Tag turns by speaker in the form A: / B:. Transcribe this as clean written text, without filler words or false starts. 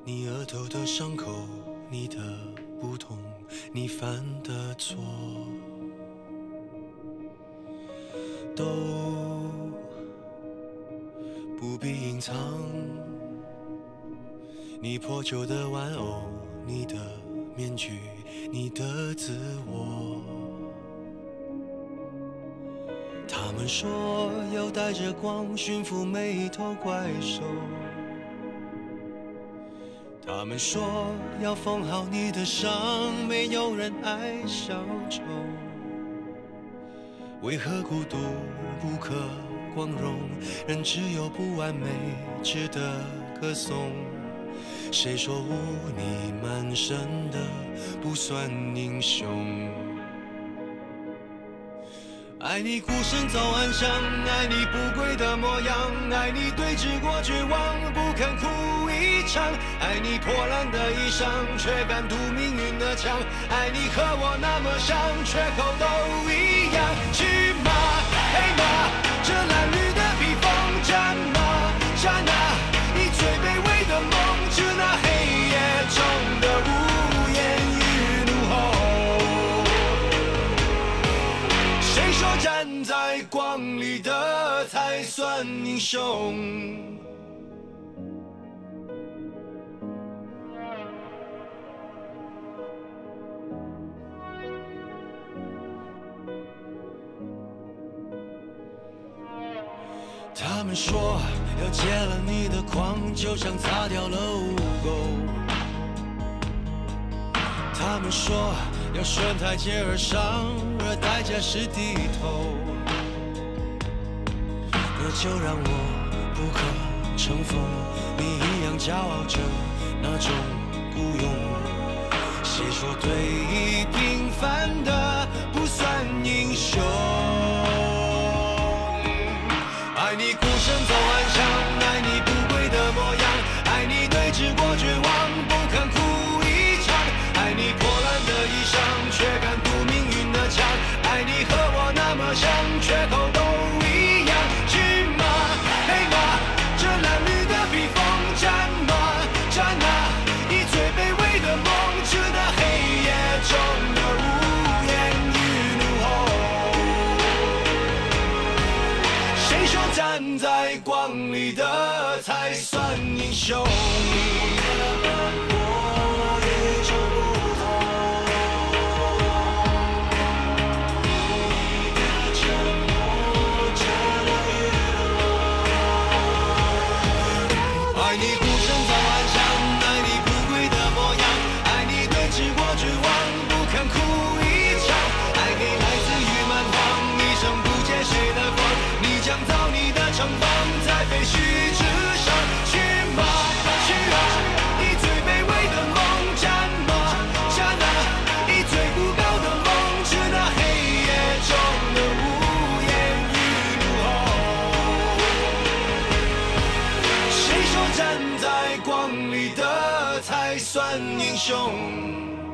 A: 你额头的伤口，你的不同，你犯的错，都不必隐藏。你破旧的玩偶，你的面具，你的自我。他们说要带着光驯服每一头怪兽，他们说要缝好你的伤，没有人爱小丑。为何孤独不可光荣，人只有不完美值得歌颂？谁说污泥满身的不算英雄？爱你孤身走暗巷，爱你不跪的模样，爱你对峙过绝望，不肯哭一场，爱你破烂的衣裳，却敢堵命运的枪，爱你和我那么像，缺口都一样。去马黑马，这褴褛的披风，战马战啊，你最卑微的梦，致那黑夜中的无言与怒吼。谁说站在光里的才算英雄？他们说要戒了你的狂，就像擦掉了污垢。他们说要顺台阶而上，而代价是低头。那就让我不可乘风，你一样骄傲着那种孤勇。谁说对弈平凡的不算英雄？爱你孤身走暗巷，爱你不跪的模样，爱你对峙过绝望，不肯哭一场，爱你破烂的衣裳，却敢堵命运的枪，爱你和我那么像，缺口都一样。去马黑马，这褴褛的披风，战马战啊，以最卑微的梦，致那黑夜中的无言与怒吼。谁说站在光里的才算英雄？爱你孤身走暗巷，爱你不跪的模样，爱你对峙过绝望，不肯哭一场，爱你来自于蛮荒，一生不借谁的光，你将造你的城邦，在废墟之上。去马去啊，以最卑微的梦，战马战啊，以最不高的梦，致那黑夜中的无言与怒吼。谁说站在光里的才算英雄？